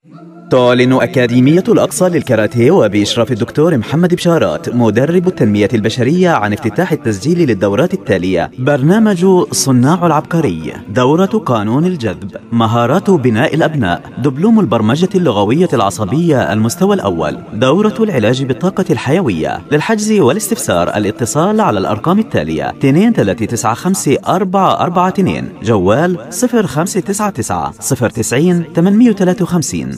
تعلن أكاديمية الأقصى للكاراتيه وبإشراف الدكتور محمد بشارات مدرب التنمية البشرية عن افتتاح التسجيل للدورات التالية: برنامج صناع العبقري، دورة قانون الجذب، مهارات بناء الأبناء، دبلوم البرمجة اللغوية العصبية المستوى الأول، دورة العلاج بالطاقة الحيوية. للحجز والاستفسار الاتصال على الأرقام التالية: 2395 442، جوال 0599 090 853.